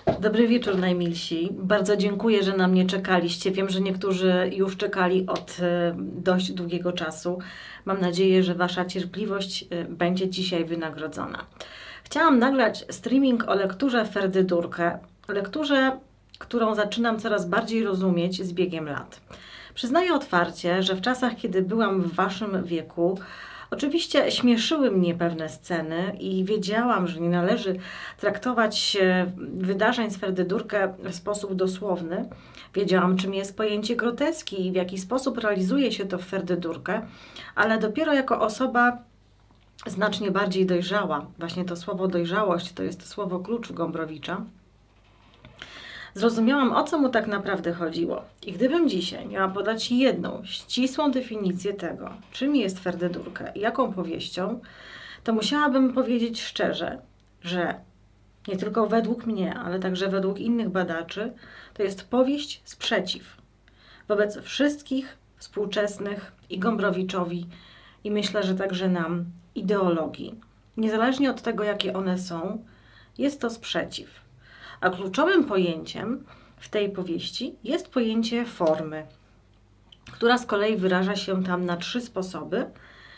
Dobry wieczór, najmilsi. Bardzo dziękuję, że na mnie czekaliście. Wiem, że niektórzy już czekali od dość długiego czasu. Mam nadzieję, że Wasza cierpliwość będzie dzisiaj wynagrodzona. Chciałam nagrać streaming o lekturze Ferdydurke, lekturze, którą zaczynam coraz bardziej rozumieć z biegiem lat. Przyznaję otwarcie, że w czasach, kiedy byłam w Waszym wieku, oczywiście śmieszyły mnie pewne sceny i wiedziałam, że nie należy traktować wydarzeń z Ferdydurke w sposób dosłowny. Wiedziałam, czym jest pojęcie groteski i w jaki sposób realizuje się to w Ferdydurke, ale dopiero jako osoba znacznie bardziej dojrzała, właśnie to słowo dojrzałość to jest słowo klucz Gombrowicza, zrozumiałam, o co mu tak naprawdę chodziło. I gdybym dzisiaj miała podać jedną ścisłą definicję tego, czym jest Ferdydurke i jaką powieścią, to musiałabym powiedzieć szczerze, że nie tylko według mnie, ale także według innych badaczy, to jest powieść sprzeciw wobec wszystkich współczesnych i Gombrowiczowi, i myślę, że także nam, ideologii. Niezależnie od tego, jakie one są, jest to sprzeciw. A kluczowym pojęciem w tej powieści jest pojęcie formy, która z kolei wyraża się tam na 3 sposoby,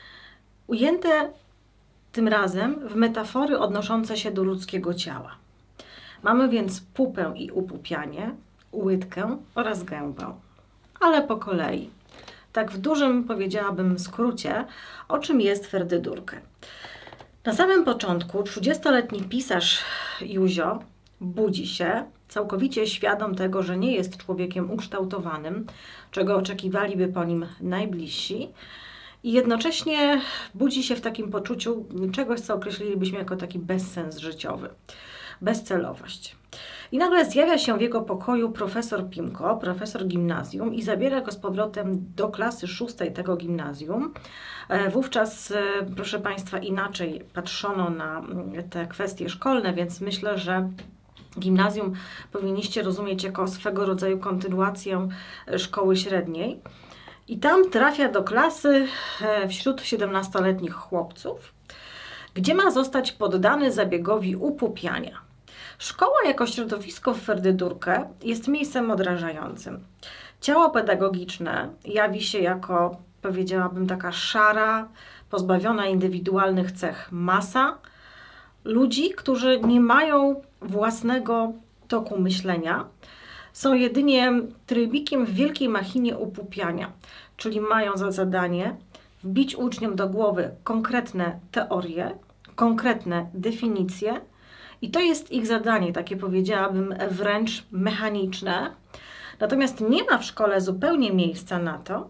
ujęte tym razem w metafory odnoszące się do ludzkiego ciała. Mamy więc pupę i upupianie, łydkę oraz gębę, ale po kolei. Tak w dużym, powiedziałabym, skrócie, o czym jest Ferdydurke. Na samym początku 30-letni pisarz Józio budzi się, całkowicie świadom tego, że nie jest człowiekiem ukształtowanym, czego oczekiwaliby po nim najbliżsi, i jednocześnie budzi się w takim poczuciu czegoś, co określilibyśmy jako taki bezsens życiowy, bezcelowość. I nagle zjawia się w jego pokoju profesor Pimko, profesor gimnazjum, i zabiera go z powrotem do klasy 6 tego gimnazjum. Wówczas, proszę Państwa, inaczej patrzono na te kwestie szkolne, więc myślę, że gimnazjum powinniście rozumieć jako swego rodzaju kontynuację szkoły średniej. I tam trafia do klasy wśród 17-letnich chłopców, gdzie ma zostać poddany zabiegowi upupiania. Szkoła jako środowisko w Ferdydurke jest miejscem odrażającym. Ciało pedagogiczne jawi się jako, powiedziałabym, taka szara, pozbawiona indywidualnych cech masa ludzi, którzy nie mają własnego toku myślenia, są jedynie trybikiem w wielkiej machinie upupiania, czyli mają za zadanie wbić uczniom do głowy konkretne teorie, konkretne definicje, i to jest ich zadanie, takie powiedziałabym wręcz mechaniczne. Natomiast nie ma w szkole zupełnie miejsca na to,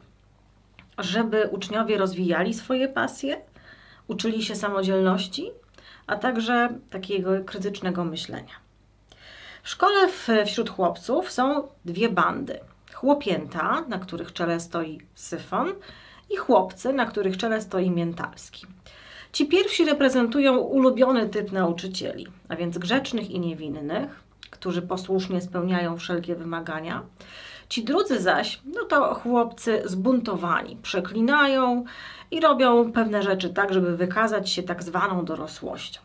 żeby uczniowie rozwijali swoje pasje, uczyli się samodzielności, a także takiego krytycznego myślenia. W szkole wśród chłopców są 2 bandy. Chłopięta, na których czele stoi Syfon, i chłopcy, na których czele stoi Miętalski. Ci pierwsi reprezentują ulubiony typ nauczycieli, a więc grzecznych i niewinnych, którzy posłusznie spełniają wszelkie wymagania. Ci drudzy zaś, no to chłopcy zbuntowani, przeklinają i robią pewne rzeczy tak, żeby wykazać się tak zwaną dorosłością.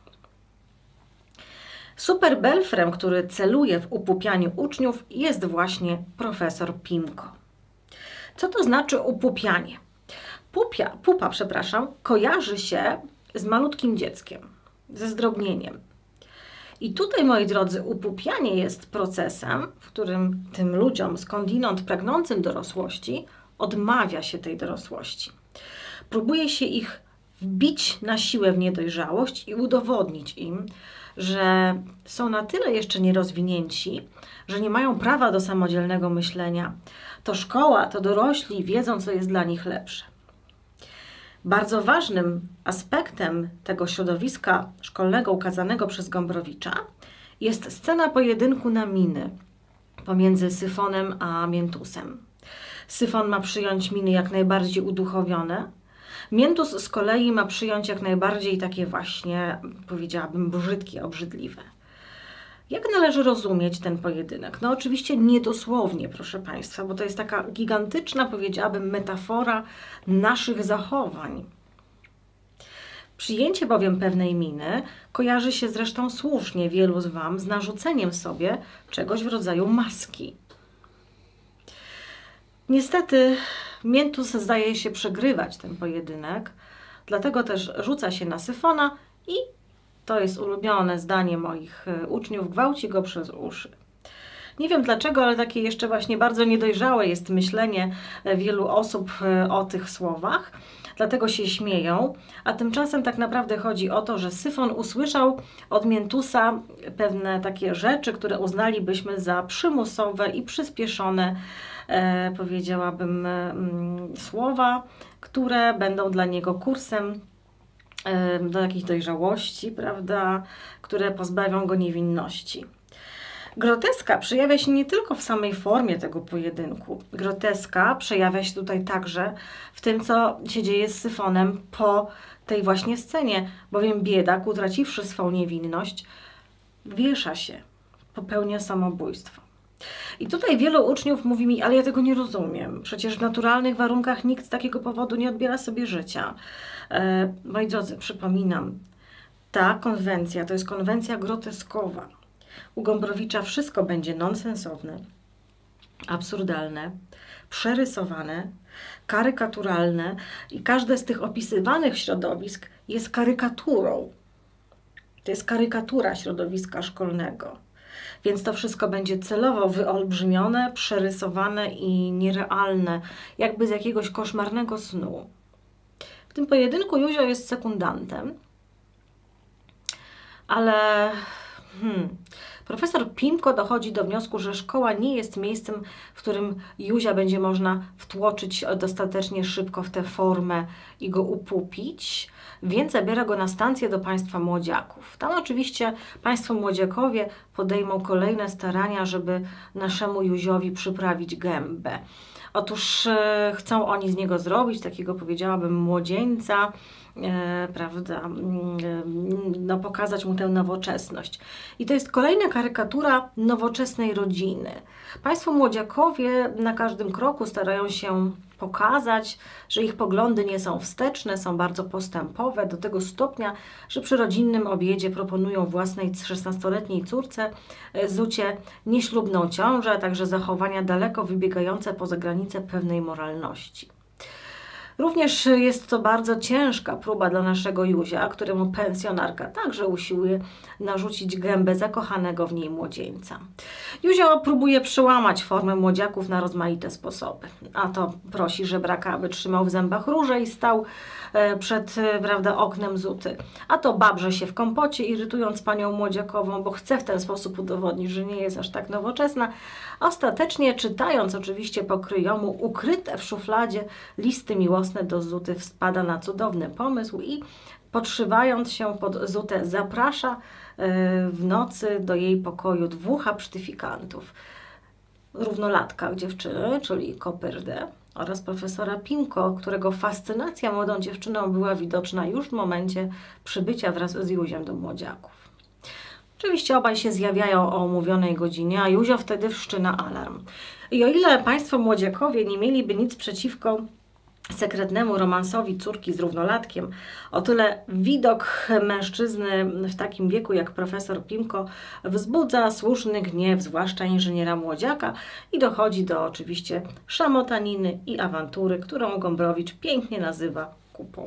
Superbelfrem, który celuje w upupianiu uczniów, jest właśnie profesor Pimko. Co to znaczy upupianie? Pupa, kojarzy się z malutkim dzieckiem, ze zdrobnieniem. I tutaj, moi drodzy, upupianie jest procesem, w którym tym ludziom skądinąd pragnącym dorosłości odmawia się tej dorosłości. Próbuje się ich wbić na siłę w niedojrzałość i udowodnić im, że są na tyle jeszcze nierozwinięci, że nie mają prawa do samodzielnego myślenia. To szkoła, to dorośli wiedzą, co jest dla nich lepsze. Bardzo ważnym aspektem tego środowiska szkolnego ukazanego przez Gombrowicza jest scena pojedynku na miny pomiędzy Syfonem a Miętusem. Syfon ma przyjąć miny jak najbardziej uduchowione, Miętus z kolei ma przyjąć jak najbardziej takie właśnie, powiedziałabym, brzydkie, obrzydliwe. Jak należy rozumieć ten pojedynek? No oczywiście niedosłownie, proszę Państwa, bo to jest taka gigantyczna, powiedziałabym, metafora naszych zachowań. Przyjęcie bowiem pewnej miny kojarzy się zresztą słusznie wielu z Wam z narzuceniem sobie czegoś w rodzaju maski. Niestety Miętus zdaje się przegrywać ten pojedynek, dlatego też rzuca się na Syfona i, to jest ulubione zdanie moich uczniów, gwałci go przez uszy. Nie wiem dlaczego, ale takie jeszcze właśnie bardzo niedojrzałe jest myślenie wielu osób o tych słowach, dlatego się śmieją, a tymczasem tak naprawdę chodzi o to, że Syfon usłyszał od Miętusa pewne takie rzeczy, które uznalibyśmy za przymusowe i przyspieszone, powiedziałabym, słowa, które będą dla niego kursem do jakiejś dojrzałości, prawda, które pozbawią go niewinności. Groteska przejawia się nie tylko w samej formie tego pojedynku. Groteska przejawia się tutaj także w tym, co się dzieje z Syfonem po tej właśnie scenie, bowiem biedak, utraciwszy swą niewinność, wiesza się, popełnia samobójstwo. I tutaj wielu uczniów mówi mi, ale ja tego nie rozumiem. Przecież w naturalnych warunkach nikt z takiego powodu nie odbiera sobie życia. Moi drodzy, przypominam, ta konwencja to jest konwencja groteskowa. U Gombrowicza wszystko będzie nonsensowne, absurdalne, przerysowane, karykaturalne i każde z tych opisywanych środowisk jest karykaturą. To jest karykatura środowiska szkolnego. Więc to wszystko będzie celowo wyolbrzymione, przerysowane i nierealne, jakby z jakiegoś koszmarnego snu. W tym pojedynku Józio jest sekundantem, ale profesor Pimko dochodzi do wniosku, że szkoła nie jest miejscem, w którym Józia będzie można wtłoczyć dostatecznie szybko w tę formę i go upupić, więc zabiera go na stację do państwa młodziaków. Tam oczywiście państwo młodziakowie podejmą kolejne starania, żeby naszemu Józiowi przyprawić gębę. Otóż chcą oni z niego zrobić takiego, powiedziałabym, młodzieńca, prawda, no, pokazać mu tę nowoczesność. I to jest kolejna karykatura nowoczesnej rodziny. Państwo młodziakowie na każdym kroku starają się pokazać, że ich poglądy nie są wsteczne, są bardzo postępowe, do tego stopnia, że przy rodzinnym obiedzie proponują własnej 16-letniej córce Zucie nieślubną ciążę, a także zachowania daleko wybiegające poza granice pewnej moralności. Również jest to bardzo ciężka próba dla naszego Józia, któremu pensjonarka także usiłuje narzucić gębę zakochanego w niej młodzieńca. Józio próbuje przełamać formę młodziaków na rozmaite sposoby. A to prosi żebraka, aby trzymał w zębach róże i stał przed, prawda, oknem Zuty. A to babrze się w kompocie, irytując panią młodziakową, bo chce w ten sposób udowodnić, że nie jest aż tak nowoczesna. Ostatecznie, czytając oczywiście po kryjomu ukryte w szufladzie listy miłosne do Zuty, wpada na cudowny pomysł i podszywając się pod Zutę zaprasza w nocy do jej pokoju dwóch absztyfikantów. Równolatka dziewczyny, czyli Kopyrdę, oraz profesora Pimko, którego fascynacja młodą dziewczyną była widoczna już w momencie przybycia wraz z Józiem do młodziaków. Oczywiście obaj się zjawiają o omówionej godzinie, a Józio wtedy wszczyna alarm. I o ile państwo młodziakowie nie mieliby nic przeciwko sekretnemu romansowi córki z równolatkiem, o tyle widok mężczyzny w takim wieku jak profesor Pimko wzbudza słuszny gniew, zwłaszcza inżyniera młodziaka, i dochodzi do oczywiście szamotaniny i awantury, którą Gombrowicz pięknie nazywa kupą.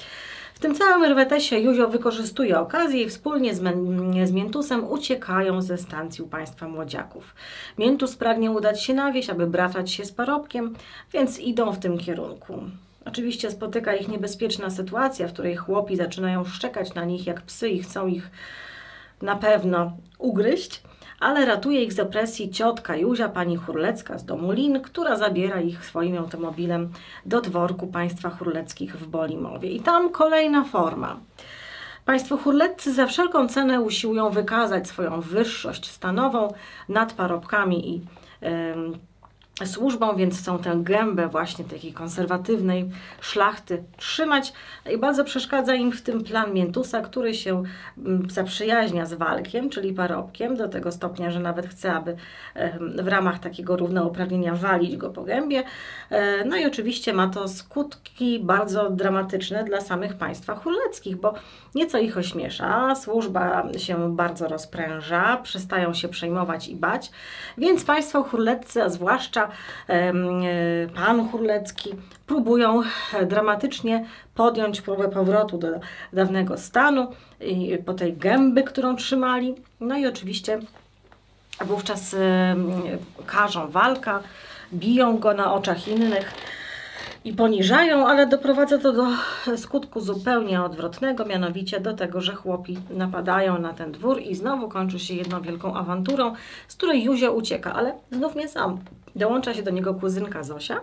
W tym całym rwetesie Józio wykorzystuje okazję i wspólnie z Miętusem uciekają ze stacji u państwa młodziaków. Miętus pragnie udać się na wieś, aby bratać się z parobkiem, więc idą w tym kierunku. Oczywiście spotyka ich niebezpieczna sytuacja, w której chłopi zaczynają szczekać na nich jak psy i chcą ich na pewno ugryźć, ale ratuje ich z opresji ciotka Józia, pani Hurlecka z domu Lin, która zabiera ich swoim automobilem do dworku państwa Hurleckich w Bolimowie. I tam kolejna forma. Państwo Hurleccy za wszelką cenę usiłują wykazać swoją wyższość stanową nad parobkami i służbą, więc chcą tę gębę właśnie takiej konserwatywnej szlachty trzymać i bardzo przeszkadza im w tym plan Miętusa, który się zaprzyjaźnia z Walkiem, czyli parobkiem, do tego stopnia, że nawet chce, aby w ramach takiego równouprawnienia walić go po gębie. No i oczywiście ma to skutki bardzo dramatyczne dla samych państwa churleckich, bo nieco ich ośmiesza, służba się bardzo rozpręża, przestają się przejmować i bać, więc państwo churleccy, a zwłaszcza pan churlecki, próbują dramatycznie podjąć próbę powrotu do dawnego stanu i po tej gęby, którą trzymali. No i oczywiście wówczas karzą Walka, biją go na oczach innych i poniżają, ale doprowadza to do skutku zupełnie odwrotnego, mianowicie do tego, że chłopi napadają na ten dwór i znowu kończy się jedną wielką awanturą, z której Józio ucieka, ale znów nie sam. Dołącza się do niego kuzynka Zosia.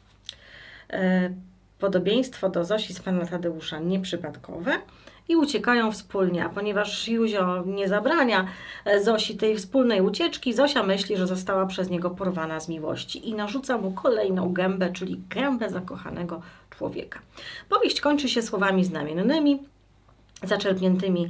Podobieństwo do Zosi z pana Tadeusza nieprzypadkowe i uciekają wspólnie, a ponieważ Józio nie zabrania Zosi tej wspólnej ucieczki, Zosia myśli, że została przez niego porwana z miłości i narzuca mu kolejną gębę, czyli gębę zakochanego człowieka. Powieść kończy się słowami znamiennymi, zaczerpniętymi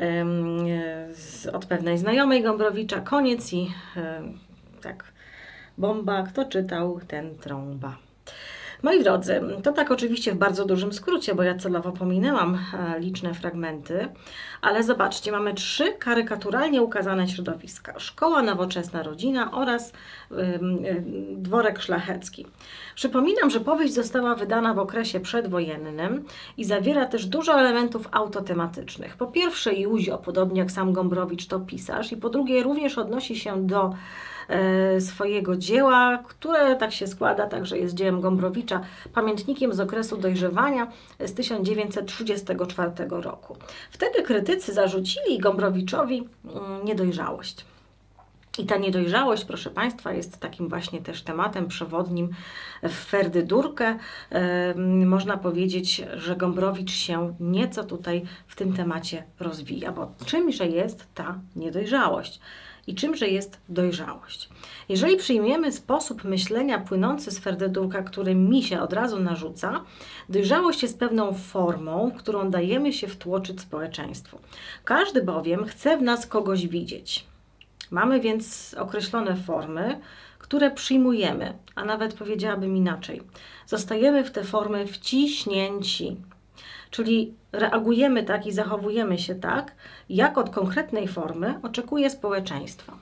od pewnej znajomej Gombrowicza. Koniec i tak, bomba, kto czytał, ten trąba. Moi drodzy, to tak oczywiście w bardzo dużym skrócie, bo ja celowo pominęłam liczne fragmenty, ale zobaczcie, mamy 3 karykaturalnie ukazane środowiska. Szkoła, nowoczesna rodzina oraz dworek szlachecki. Przypominam, że powieść została wydana w okresie przedwojennym i zawiera też dużo elementów autotematycznych. Po pierwsze Józio, podobnie jak sam Gombrowicz, to pisarz i po drugie również odnosi się do swojego dzieła, które tak się składa, także jest dziełem Gombrowicza, pamiętnikiem z okresu dojrzewania z 1934 roku. Wtedy krytycy zarzucili Gombrowiczowi niedojrzałość. I ta niedojrzałość, proszę Państwa, jest takim właśnie też tematem przewodnim w Ferdydurkę. Można powiedzieć, że Gombrowicz się nieco tutaj w tym temacie rozwija, bo czymże jest ta niedojrzałość? I czymże jest dojrzałość? Jeżeli przyjmiemy sposób myślenia płynący z Ferdydurka, który mi się od razu narzuca, dojrzałość jest pewną formą, w którą dajemy się wtłoczyć społeczeństwu. Każdy bowiem chce w nas kogoś widzieć. Mamy więc określone formy, które przyjmujemy, a nawet powiedziałabym inaczej. Zostajemy w te formy wciśnięci. Czyli reagujemy tak i zachowujemy się tak, jak od konkretnej formy oczekuje społeczeństwo.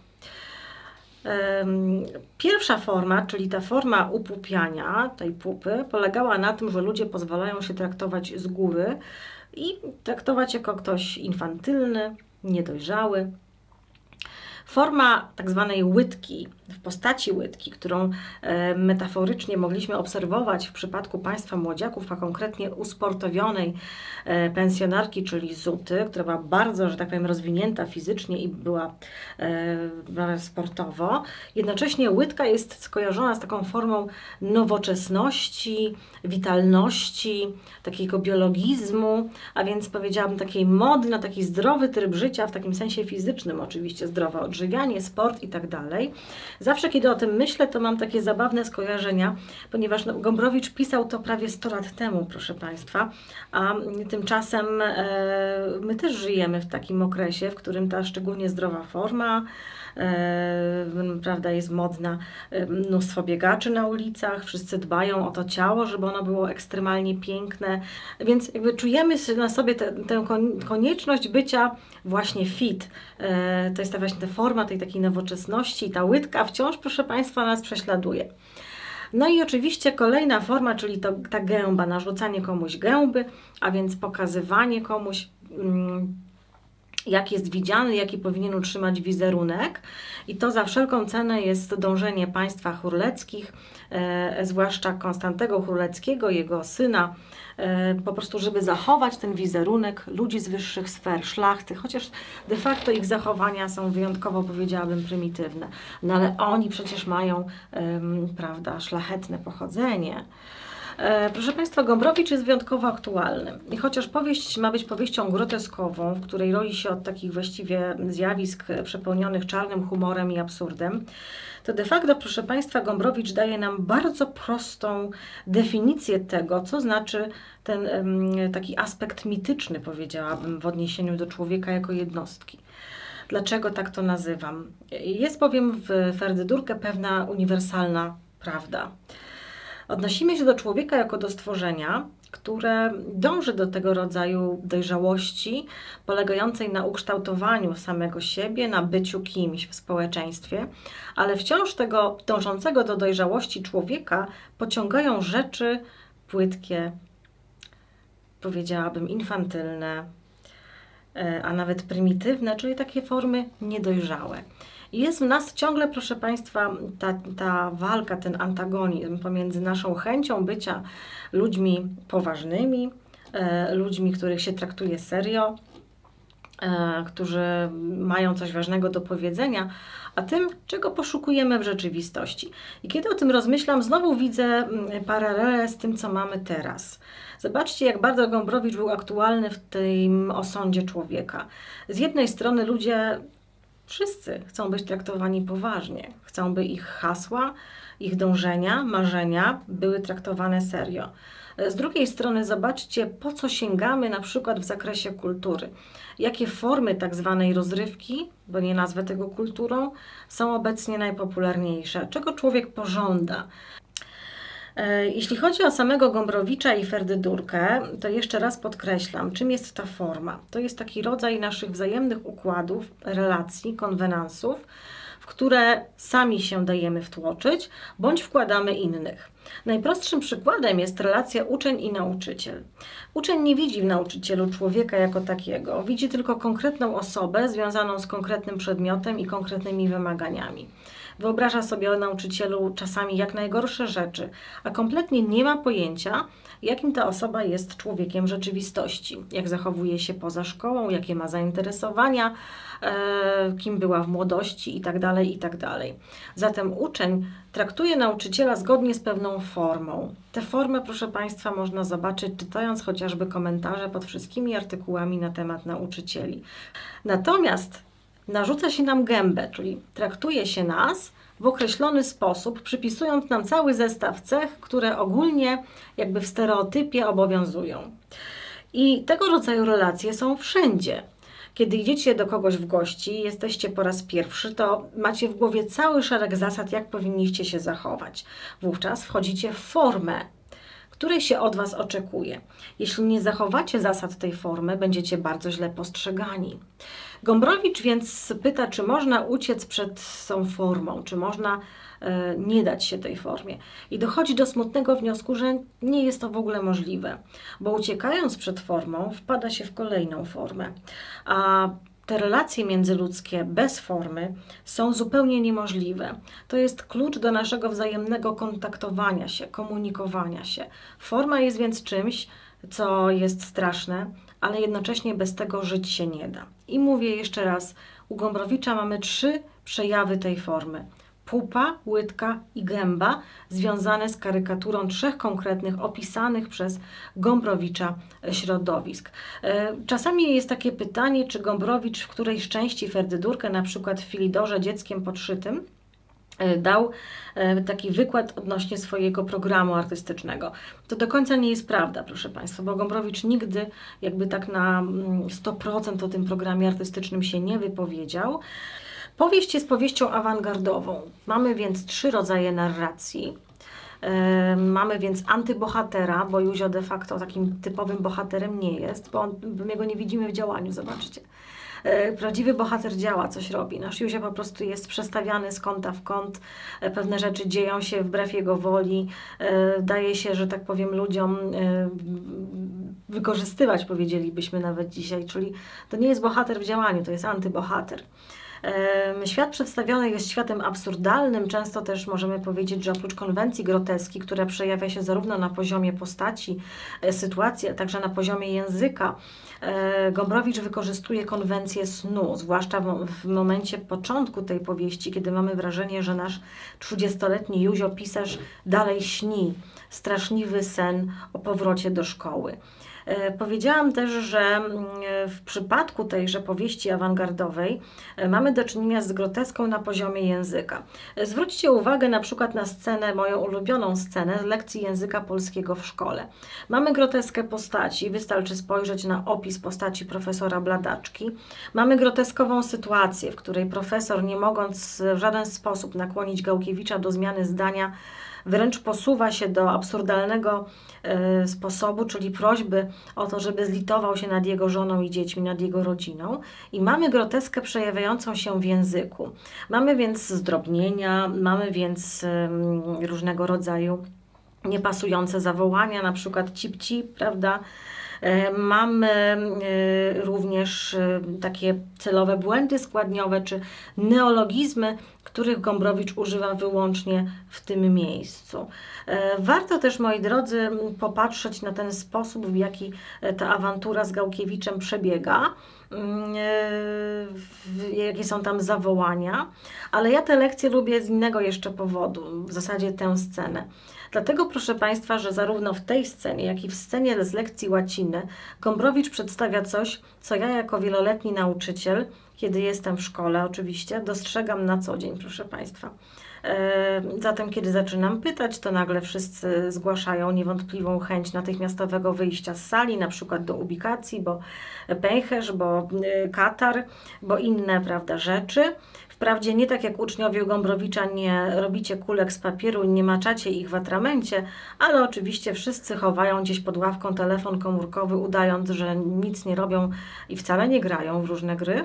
Pierwsza forma, czyli ta forma upupiania tej pupy, polegała na tym, że ludzie pozwalają się traktować z góry i traktować jako ktoś infantylny, niedojrzały. Forma tak zwanej łydki, w postaci łydki, którą metaforycznie mogliśmy obserwować w przypadku państwa młodziaków, a konkretnie usportowionej pensjonarki, czyli Zuty, która była bardzo, że tak powiem, rozwinięta fizycznie i była sportowo. Jednocześnie łydka jest skojarzona z taką formą nowoczesności, witalności, takiego biologizmu, a więc powiedziałabym takiej mody na taki zdrowy tryb życia, w takim sensie fizycznym oczywiście, zdrowe odżywianie, sport i tak dalej. Zawsze, kiedy o tym myślę, to mam takie zabawne skojarzenia, ponieważ Gombrowicz pisał to prawie 100 lat temu, proszę Państwa, a tymczasem my też żyjemy w takim okresie, w którym ta szczególnie zdrowa forma, prawda, jest modna, mnóstwo biegaczy na ulicach, wszyscy dbają o to ciało, żeby ono było ekstremalnie piękne, więc jakby czujemy na sobie tę konieczność bycia właśnie fit. To jest właśnie ta forma tej takiej nowoczesności i ta łydka wciąż, proszę Państwa, nas prześladuje. No i oczywiście kolejna forma, czyli ta gęba, narzucanie komuś gęby, a więc pokazywanie komuś, jak jest widziany, jaki powinien utrzymać wizerunek. I to za wszelką cenę jest dążenie państwa churleckich, zwłaszcza Konstantego Churleckiego, jego syna, po prostu, żeby zachować ten wizerunek ludzi z wyższych sfer, szlachty, chociaż de facto ich zachowania są wyjątkowo, powiedziałabym, prymitywne. No ale oni przecież mają, prawda, szlachetne pochodzenie. Proszę Państwa, Gombrowicz jest wyjątkowo aktualny i chociaż powieść ma być powieścią groteskową, w której roi się od takich właściwie zjawisk przepełnionych czarnym humorem i absurdem, to de facto, proszę Państwa, Gombrowicz daje nam bardzo prostą definicję tego, co znaczy ten taki aspekt mityczny, powiedziałabym, w odniesieniu do człowieka jako jednostki. Dlaczego tak to nazywam? Jest bowiem w Ferdydurke pewna uniwersalna prawda. Odnosimy się do człowieka jako do stworzenia, które dąży do tego rodzaju dojrzałości, polegającej na ukształtowaniu samego siebie, na byciu kimś w społeczeństwie, ale wciąż tego dążącego do dojrzałości człowieka pociągają rzeczy płytkie, powiedziałabym infantylne, a nawet prymitywne, czyli takie formy niedojrzałe. I jest w nas ciągle, proszę Państwa, ta walka, ten antagonizm pomiędzy naszą chęcią bycia ludźmi poważnymi, ludźmi, których się traktuje serio, którzy mają coś ważnego do powiedzenia, a tym, czego poszukujemy w rzeczywistości. I kiedy o tym rozmyślam, znowu widzę paralelę z tym, co mamy teraz. Zobaczcie, jak bardzo Gombrowicz był aktualny w tym osądzie człowieka. Z jednej strony ludzie wszyscy chcą być traktowani poważnie. Chcą, by ich hasła, ich dążenia, marzenia były traktowane serio. Z drugiej strony zobaczcie, po co sięgamy na przykład w zakresie kultury. Jakie formy tak zwanej rozrywki, bo nie nazwę tego kulturą, są obecnie najpopularniejsze. Czego człowiek pożąda? Jeśli chodzi o samego Gombrowicza i Ferdydurkę, to jeszcze raz podkreślam, czym jest ta forma. To jest taki rodzaj naszych wzajemnych układów, relacji, konwenansów, w które sami się dajemy wtłoczyć, bądź wkładamy innych. Najprostszym przykładem jest relacja uczeń i nauczyciel. Uczeń nie widzi w nauczycielu człowieka jako takiego, widzi tylko konkretną osobę związaną z konkretnym przedmiotem i konkretnymi wymaganiami. Wyobraża sobie o nauczycielu czasami jak najgorsze rzeczy, a kompletnie nie ma pojęcia, jakim ta osoba jest człowiekiem rzeczywistości, jak zachowuje się poza szkołą, jakie ma zainteresowania, kim była w młodości itd., itd. Zatem uczeń traktuje nauczyciela zgodnie z pewną formą. Tę formę, proszę Państwa, można zobaczyć, czytając chociażby komentarze pod wszystkimi artykułami na temat nauczycieli. Natomiast narzuca się nam gębę, czyli traktuje się nas w określony sposób, przypisując nam cały zestaw cech, które ogólnie jakby w stereotypie obowiązują. I tego rodzaju relacje są wszędzie. Kiedy idziecie do kogoś w gości, jesteście po raz pierwszy, to macie w głowie cały szereg zasad, jak powinniście się zachować. Wówczas wchodzicie w formę, której się od Was oczekuje. Jeśli nie zachowacie zasad tej formy, będziecie bardzo źle postrzegani. Gombrowicz więc pyta, czy można uciec przed tą formą, czy można nie dać się tej formie. I dochodzi do smutnego wniosku, że nie jest to w ogóle możliwe, bo uciekając przed formą, wpada się w kolejną formę. A te relacje międzyludzkie bez formy są zupełnie niemożliwe. To jest klucz do naszego wzajemnego kontaktowania się, komunikowania się. Forma jest więc czymś, co jest straszne, ale jednocześnie bez tego żyć się nie da. I mówię jeszcze raz, u Gombrowicza mamy 3 przejawy tej formy. Pupa, łydka i gęba związane z karykaturą 3 konkretnych, opisanych przez Gombrowicza środowisk. Czasami jest takie pytanie, czy Gombrowicz w którejś części Ferdydurkę, na przykład w Filidorze Dzieckiem podszytym, dał taki wykład odnośnie swojego programu artystycznego. To do końca nie jest prawda, proszę Państwa, bo Gombrowicz nigdy jakby tak na 100% o tym programie artystycznym się nie wypowiedział. Powieść jest powieścią awangardową. Mamy więc 3 rodzaje narracji. Mamy więc antybohatera, bo Józio de facto takim typowym bohaterem nie jest, bo my go nie widzimy w działaniu, zobaczcie. Prawdziwy bohater działa, coś robi. Nasz Józio po prostu jest przestawiany z kąta w kąt. Pewne rzeczy dzieją się wbrew jego woli. Daje się, że tak powiem, ludziom wykorzystywać, powiedzielibyśmy nawet dzisiaj. Czyli to nie jest bohater w działaniu, to jest antybohater. Świat przedstawiony jest światem absurdalnym, często też możemy powiedzieć, że oprócz konwencji groteski, która przejawia się zarówno na poziomie postaci, sytuacji, a także na poziomie języka, Gombrowicz wykorzystuje konwencję snu, zwłaszcza w momencie początku tej powieści, kiedy mamy wrażenie, że nasz 30-letni Józio pisarz dalej śni straszliwy sen o powrocie do szkoły. Powiedziałam też, że w przypadku tejże powieści awangardowej mamy do czynienia z groteską na poziomie języka. Zwróćcie uwagę na przykład na scenę, moją ulubioną scenę z lekcji języka polskiego w szkole. Mamy groteskę postaci, wystarczy spojrzeć na opis postaci profesora Bladaczki. Mamy groteskową sytuację, w której profesor, nie mogąc w żaden sposób nakłonić Gałkiewicza do zmiany zdania, wręcz posuwa się do absurdalnego sposobu, czyli prośby o to, żeby zlitował się nad jego żoną i dziećmi, nad jego rodziną. I mamy groteskę przejawiającą się w języku. Mamy więc zdrobnienia, mamy więc różnego rodzaju niepasujące zawołania, na przykład cip-cip, prawda? Mamy również takie celowe błędy składniowe czy neologizmy, których Gombrowicz używa wyłącznie w tym miejscu. Warto też, moi drodzy, popatrzeć na ten sposób, w jaki ta awantura z Gałkiewiczem przebiega, jakie są tam zawołania, ale ja te lekcje lubię z innego jeszcze powodu, w zasadzie tę scenę. Dlatego, proszę Państwa, że zarówno w tej scenie, jak i w scenie z lekcji łaciny Gombrowicz przedstawia coś, co ja jako wieloletni nauczyciel, kiedy jestem w szkole oczywiście, dostrzegam na co dzień, proszę Państwa. Zatem, kiedy zaczynam pytać, to nagle wszyscy zgłaszają niewątpliwą chęć natychmiastowego wyjścia z sali, na przykład do ubikacji, bo pęcherz, bo katar, bo inne, prawda, rzeczy. Wprawdzie nie tak jak uczniowie Gombrowicza nie robicie kulek z papieru i nie maczacie ich w atramencie, ale oczywiście wszyscy chowają gdzieś pod ławką telefon komórkowy, udając, że nic nie robią i wcale nie grają w różne gry.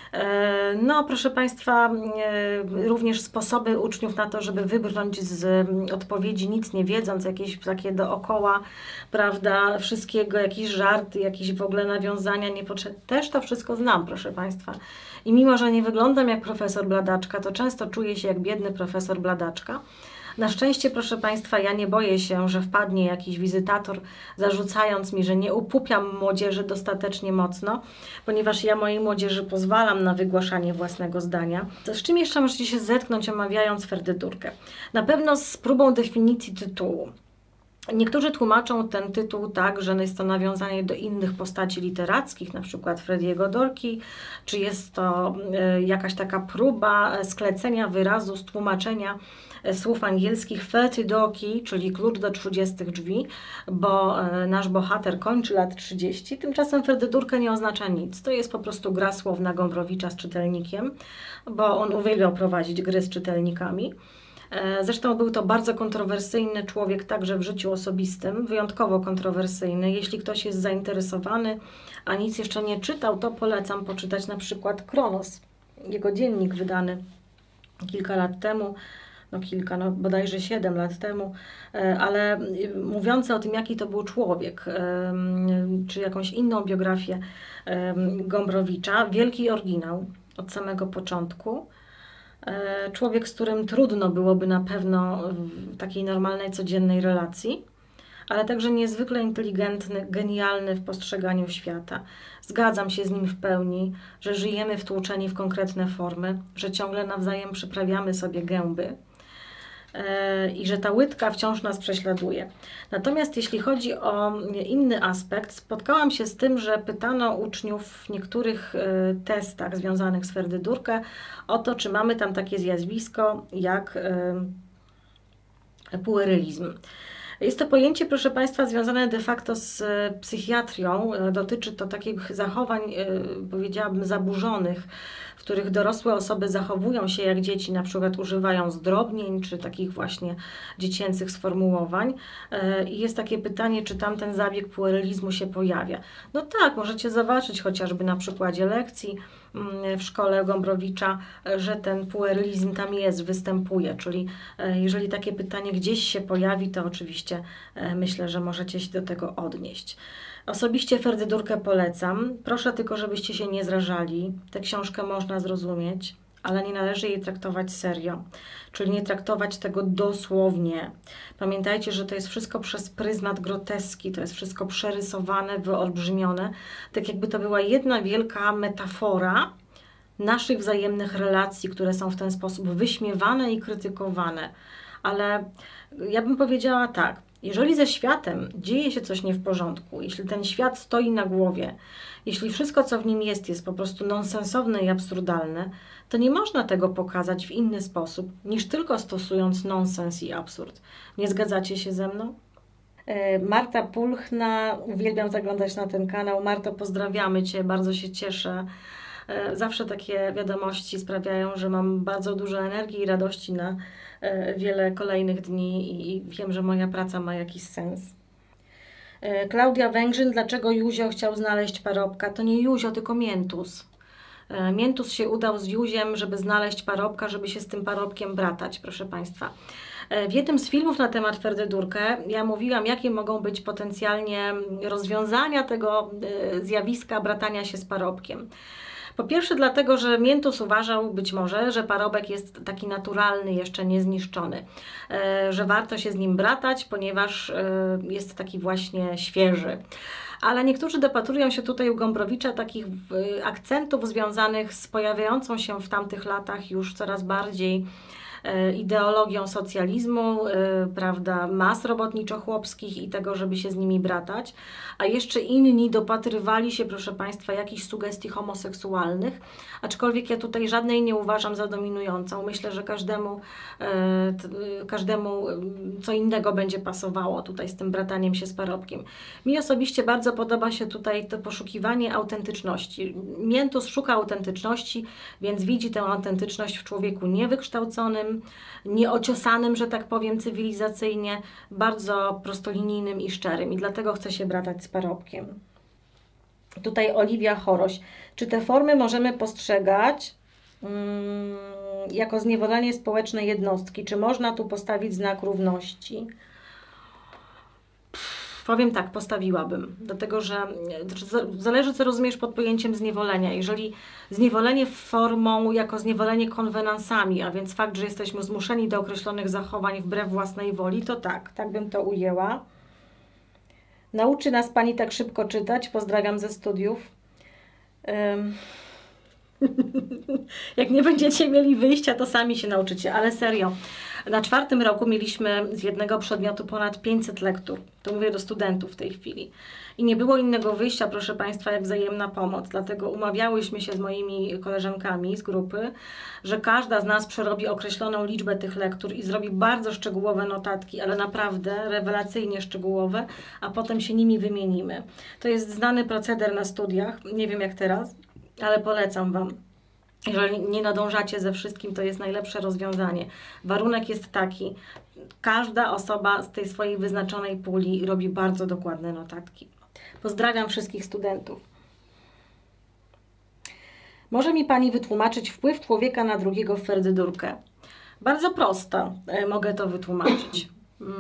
No, proszę Państwa, również sposoby uczniów na to, żeby wybrnąć z odpowiedzi nic nie wiedząc, jakieś takie dookoła, prawda, wszystkiego, jakieś żarty, jakieś w ogóle nawiązania niepotrzebne. Też to wszystko znam, proszę Państwa. I mimo, że nie wyglądam jak profesor Bladaczka, to często czuję się jak biedny profesor Bladaczka. Na szczęście, proszę Państwa, ja nie boję się, że wpadnie jakiś wizytator, zarzucając mi, że nie upupiam młodzieży dostatecznie mocno, ponieważ ja mojej młodzieży pozwalam na wygłaszanie własnego zdania. Z czym jeszcze możecie się zetknąć, omawiając Ferdydurkę? Na pewno z próbą definicji tytułu. Niektórzy tłumaczą ten tytuł tak, że jest to nawiązanie do innych postaci literackich, na przykład Frediego Dorki, czy jest to jakaś taka próba sklecenia wyrazu z tłumaczenia słów angielskich Ferdydoki, czyli klucz do 30 drzwi, bo nasz bohater kończy lat 30, tymczasem Ferdydurka nie oznacza nic. To jest po prostu gra słowna Gombrowicza z czytelnikiem, bo on uwielbiał prowadzić gry z czytelnikami. Zresztą był to bardzo kontrowersyjny człowiek także w życiu osobistym, wyjątkowo kontrowersyjny. Jeśli ktoś jest zainteresowany, a nic jeszcze nie czytał, to polecam poczytać na przykład Kronos, jego dziennik wydany kilka lat temu, bodajże 7 lat temu, ale mówiący o tym, jaki to był człowiek, czy jakąś inną biografię Gombrowicza, wielki oryginał od samego początku. Człowiek, z którym trudno byłoby na pewno w takiej normalnej, codziennej relacji, ale także niezwykle inteligentny, genialny w postrzeganiu świata. Zgadzam się z nim w pełni, że żyjemy wtłoczeni w konkretne formy, że ciągle nawzajem przyprawiamy sobie gęby i że ta łydka wciąż nas prześladuje. Natomiast jeśli chodzi o inny aspekt, spotkałam się z tym, że pytano uczniów w niektórych testach związanych z Ferdydurkę o to, czy mamy tam takie zjawisko jak puerylizm. Jest to pojęcie, proszę Państwa, związane de facto z psychiatrią. Dotyczy to takich zachowań, powiedziałabym, zaburzonych, w których dorosłe osoby zachowują się jak dzieci, na przykład używają zdrobnień, czy takich właśnie dziecięcych sformułowań. I jest takie pytanie, czy tam ten zabieg puerylizmu się pojawia. No tak, możecie zobaczyć chociażby na przykładzie lekcji w szkole Gombrowicza, że ten puerylizm tam jest, występuje, czyli jeżeli takie pytanie gdzieś się pojawi, to oczywiście myślę, że możecie się do tego odnieść. Osobiście Ferdydurkę polecam. Proszę tylko, żebyście się nie zrażali. Tę książkę można zrozumieć, ale nie należy jej traktować serio. Czyli nie traktować tego dosłownie. Pamiętajcie, że to jest wszystko przez pryzmat groteski, to jest wszystko przerysowane, wyolbrzymione. Tak jakby to była jedna wielka metafora naszych wzajemnych relacji, które są w ten sposób wyśmiewane i krytykowane. Ale ja bym powiedziała tak, jeżeli ze światem dzieje się coś nie w porządku, jeśli ten świat stoi na głowie, jeśli wszystko, co w nim jest po prostu nonsensowne i absurdalne, to nie można tego pokazać w inny sposób, niż tylko stosując nonsens i absurd. Nie zgadzacie się ze mną? Marta Pulchna, uwielbiam zaglądać na ten kanał. Marto, pozdrawiamy Cię, bardzo się cieszę. Zawsze takie wiadomości sprawiają, że mam bardzo dużo energii i radości na wiele kolejnych dni i wiem, że moja praca ma jakiś sens. Klaudia Węgrzyn, dlaczego Józio chciał znaleźć parobka? To nie Józio, tylko Miętus. Miętus się udał z Józiem, żeby znaleźć parobka, żeby się z tym parobkiem bratać, proszę Państwa. W jednym z filmów na temat Ferdydurkę ja mówiłam, jakie mogą być potencjalnie rozwiązania tego zjawiska bratania się z parobkiem. Po pierwsze dlatego, że Miętus uważał być może, że parobek jest taki naturalny, jeszcze niezniszczony, że warto się z nim bratać, ponieważ jest taki właśnie świeży. Ale niektórzy dopatrują się tutaj u Gombrowicza takich akcentów związanych z pojawiającą się w tamtych latach już coraz bardziej ideologią socjalizmu, prawda, mas robotniczo-chłopskich i tego, żeby się z nimi bratać, a jeszcze inni dopatrywali się, proszę Państwa, jakichś sugestii homoseksualnych, aczkolwiek ja tutaj żadnej nie uważam za dominującą. Myślę, że każdemu co innego będzie pasowało tutaj z tym brataniem się z parobkiem. Mi osobiście bardzo podoba się tutaj to poszukiwanie autentyczności. Miętus szuka autentyczności, więc widzi tę autentyczność w człowieku niewykształconym, nieociosanym, że tak powiem, cywilizacyjnie, bardzo prostolinijnym i szczerym i dlatego chce się bratać z parobkiem. Tutaj Oliwia Choroś. Czy te formy możemy postrzegać jako zniewolenie społecznej jednostki? Czy można tu postawić znak równości? Powiem tak, postawiłabym, dlatego że zależy, co rozumiesz pod pojęciem zniewolenia. Jeżeli zniewolenie formą jako zniewolenie konwenansami, a więc fakt, że jesteśmy zmuszeni do określonych zachowań wbrew własnej woli, to tak bym to ujęła. Nauczy nas Pani tak szybko czytać, pozdrawiam ze studiów. Jak nie będziecie mieli wyjścia, to sami się nauczycie, ale serio. Na 4. roku mieliśmy z jednego przedmiotu ponad 500 lektur. To mówię do studentów w tej chwili. I nie było innego wyjścia, proszę Państwa, jak wzajemna pomoc. Dlatego umawiałyśmy się z moimi koleżankami z grupy, że każda z nas przerobi określoną liczbę tych lektur i zrobi bardzo szczegółowe notatki, ale naprawdę rewelacyjnie szczegółowe, a potem się nimi wymienimy. To jest znany proceder na studiach, nie wiem jak teraz, ale polecam Wam. Jeżeli nie nadążacie ze wszystkim, to jest najlepsze rozwiązanie. Warunek jest taki, każda osoba z tej swojej wyznaczonej puli robi bardzo dokładne notatki. Pozdrawiam wszystkich studentów. Może mi Pani wytłumaczyć wpływ człowieka na drugiego w Ferdydurkę? Bardzo prosto mogę to wytłumaczyć.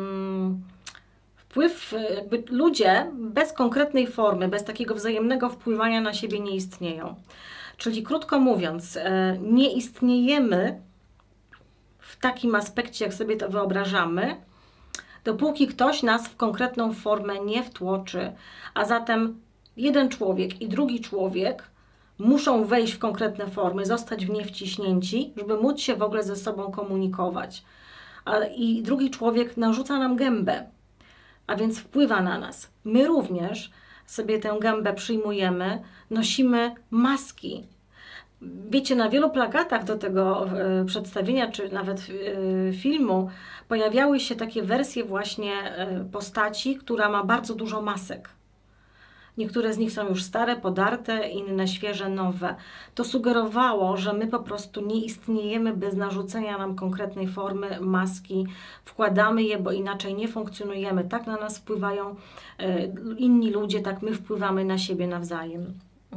Wpływ, jakby ludzie bez konkretnej formy, bez takiego wzajemnego wpływania na siebie nie istnieją. Czyli krótko mówiąc, nie istniejemy w takim aspekcie, jak sobie to wyobrażamy, dopóki ktoś nas w konkretną formę nie wtłoczy. A zatem jeden człowiek i drugi człowiek muszą wejść w konkretne formy, zostać w nie wciśnięci, żeby móc się w ogóle ze sobą komunikować. I drugi człowiek narzuca nam gębę, a więc wpływa na nas. My również sobie tę gębę przyjmujemy, nosimy maski. Wiecie, na wielu plakatach do tego przedstawienia, czy nawet filmu, pojawiały się takie wersje właśnie postaci, która ma bardzo dużo masek. Niektóre z nich są już stare, podarte, inne świeże, nowe. To sugerowało, że my po prostu nie istniejemy bez narzucenia nam konkretnej formy, maski. Wkładamy je, bo inaczej nie funkcjonujemy. Tak na nas wpływają inni ludzie, tak my wpływamy na siebie nawzajem.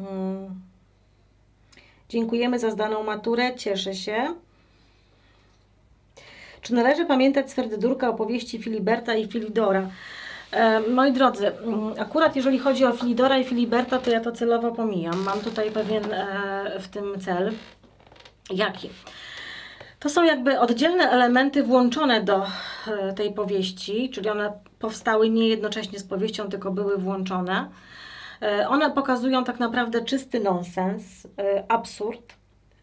Dziękujemy za zdaną maturę, cieszę się. Czy należy pamiętać z Ferdydurka opowieści Filiberta i Filidora? Moi drodzy, akurat jeżeli chodzi o Philidora i Filiberta, to ja to celowo pomijam. Mam tutaj pewien w tym cel. Jaki? To są jakby oddzielne elementy włączone do tej powieści, czyli one powstały nie jednocześnie z powieścią, tylko były włączone. One pokazują tak naprawdę czysty nonsens, absurd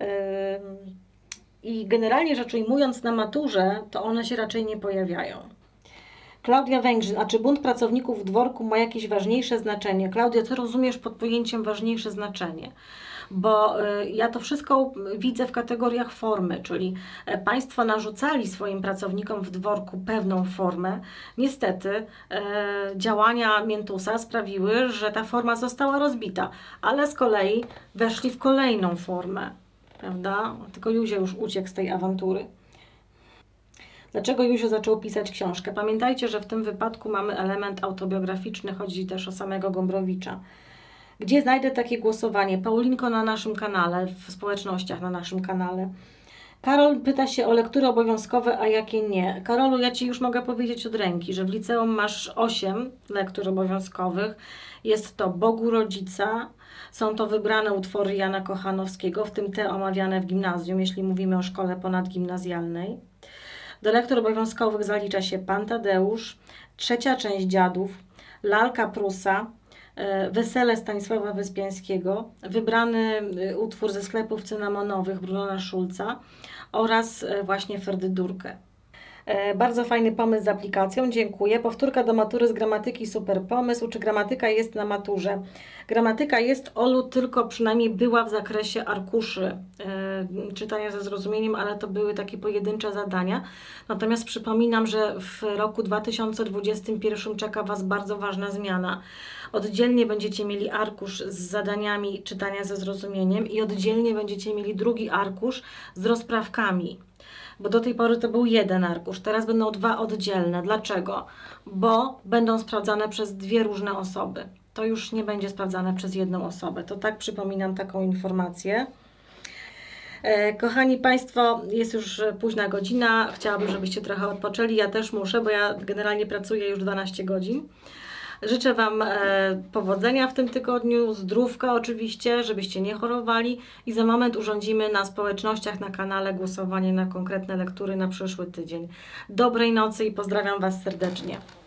i generalnie rzecz ujmując na maturze, to one się raczej nie pojawiają. Klaudia Węgrzyn, a czy bunt pracowników w dworku ma jakieś ważniejsze znaczenie? Klaudia, co rozumiesz pod pojęciem ważniejsze znaczenie? Bo ja to wszystko widzę w kategoriach formy, czyli Państwo narzucali swoim pracownikom w dworku pewną formę. Niestety działania Miętusa sprawiły, że ta forma została rozbita, ale z kolei weszli w kolejną formę, prawda? Tylko Józio już uciekł z tej awantury. Dlaczego Józio zaczął pisać książkę? Pamiętajcie, że w tym wypadku mamy element autobiograficzny, chodzi też o samego Gombrowicza. Gdzie znajdę takie głosowanie? Paulinko na naszym kanale, w społecznościach na naszym kanale. Karol pyta się o lektury obowiązkowe, a jakie nie. Karolu, ja Ci już mogę powiedzieć od ręki, że w liceum masz 8 lektur obowiązkowych. Jest to Bogu Rodzica, są to wybrane utwory Jana Kochanowskiego, w tym te omawiane w gimnazjum, jeśli mówimy o szkole ponadgimnazjalnej. Do lektur obowiązkowych zalicza się Pan Tadeusz, trzecia część Dziadów, Lalka Prusa, Wesele Stanisława Wyspiańskiego, wybrany utwór ze sklepów cynamonowych Brunona Szulca oraz właśnie Ferdydurkę. Bardzo fajny pomysł z aplikacją, dziękuję. Powtórka do matury z gramatyki, super pomysł. Czy gramatyka jest na maturze? Gramatyka jest, Olu, tylko przynajmniej była w zakresie arkuszy czytania ze zrozumieniem, ale to były takie pojedyncze zadania. Natomiast przypominam, że w roku 2021 czeka Was bardzo ważna zmiana. Oddzielnie będziecie mieli arkusz z zadaniami czytania ze zrozumieniem i oddzielnie będziecie mieli drugi arkusz z rozprawkami. Bo do tej pory to był jeden arkusz, teraz będą 2 oddzielne. Dlaczego? Bo będą sprawdzane przez 2 różne osoby. To już nie będzie sprawdzane przez jedną osobę. To tak przypominam taką informację. Kochani Państwo, jest już późna godzina. Chciałabym, żebyście trochę odpoczęli. Ja też muszę, bo ja generalnie pracuję już 12 godzin. Życzę Wam powodzenia w tym tygodniu, zdrówka oczywiście, żebyście nie chorowali i za moment urządzimy na społecznościach, na kanale głosowanie na konkretne lektury na przyszły tydzień. Dobrej nocy i pozdrawiam Was serdecznie.